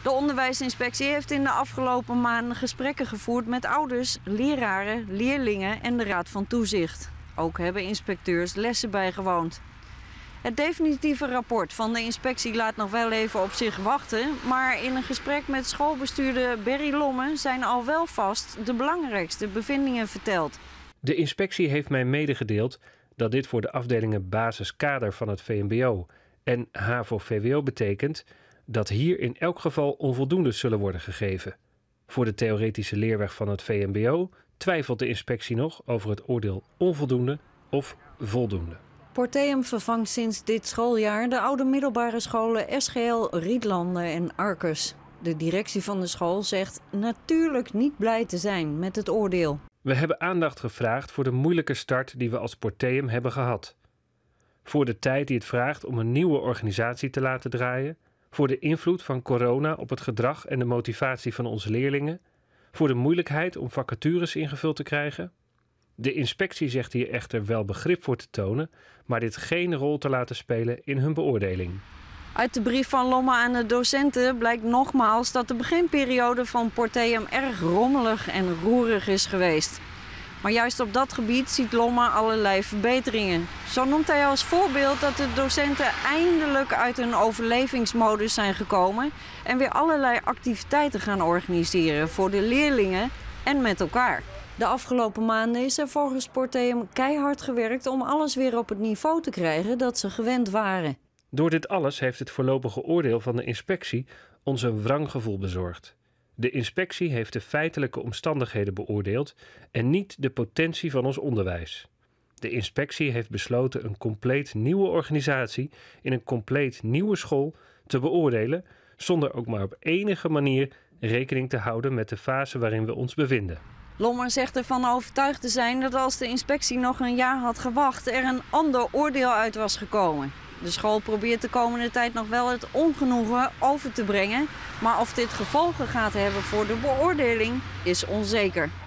De onderwijsinspectie heeft in de afgelopen maanden gesprekken gevoerd met ouders, leraren, leerlingen en de Raad van Toezicht. Ook hebben inspecteurs lessen bijgewoond. Het definitieve rapport van de inspectie laat nog wel even op zich wachten, maar in een gesprek met schoolbestuurder Berry Lomme zijn al wel vast de belangrijkste bevindingen verteld. De inspectie heeft mij medegedeeld dat dit voor de afdelingen basiskader van het VMBO en HAVO-VWO betekent dat hier in elk geval onvoldoende zullen worden gegeven. Voor de theoretische leerweg van het VMBO twijfelt de inspectie nog over het oordeel onvoldoende of voldoende. Porteum vervangt sinds dit schooljaar de oude middelbare scholen SGL, Rietlanden en Arcus. De directie van de school zegt natuurlijk niet blij te zijn met het oordeel. We hebben aandacht gevraagd voor de moeilijke start die we als Porteum hebben gehad. Voor de tijd die het vraagt om een nieuwe organisatie te laten draaien. Voor de invloed van corona op het gedrag en de motivatie van onze leerlingen. Voor de moeilijkheid om vacatures ingevuld te krijgen. De inspectie zegt hier echter wel begrip voor te tonen, maar dit geen rol te laten spelen in hun beoordeling. Uit de brief van Lomme aan de docenten blijkt nogmaals dat de beginperiode van Porteum erg rommelig en roerig is geweest. Maar juist op dat gebied ziet Lomme allerlei verbeteringen. Zo noemt hij als voorbeeld dat de docenten eindelijk uit hun overlevingsmodus zijn gekomen en weer allerlei activiteiten gaan organiseren voor de leerlingen en met elkaar. De afgelopen maanden is er volgens Porteum keihard gewerkt om alles weer op het niveau te krijgen dat ze gewend waren. Door dit alles heeft het voorlopige oordeel van de inspectie ons een wrang gevoel bezorgd. De inspectie heeft de feitelijke omstandigheden beoordeeld en niet de potentie van ons onderwijs. De inspectie heeft besloten een compleet nieuwe organisatie in een compleet nieuwe school te beoordelen, zonder ook maar op enige manier rekening te houden met de fase waarin we ons bevinden. Lomme zegt ervan overtuigd te zijn dat als de inspectie nog een jaar had gewacht, er een ander oordeel uit was gekomen. De school probeert de komende tijd nog wel het ongenoegen over te brengen, maar of dit gevolgen gaat hebben voor de beoordeling is onzeker.